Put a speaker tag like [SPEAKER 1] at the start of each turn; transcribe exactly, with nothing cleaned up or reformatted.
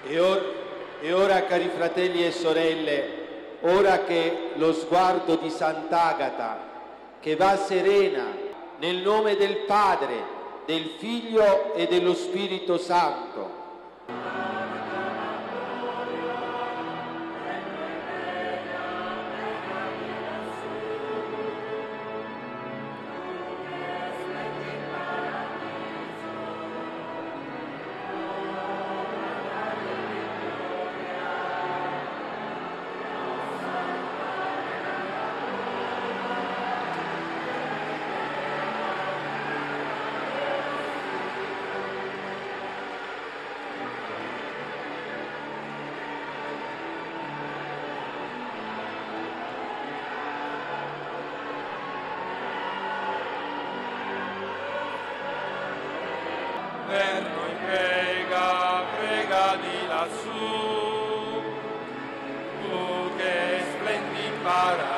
[SPEAKER 1] E, or, e ora, cari fratelli e sorelle, ora che lo sguardo di Sant'Agata, che va serena nel nome del Padre, del Figlio e dello Spirito Santo,
[SPEAKER 2] per noi prega, prega di lassù, tu che splendi in paradiso.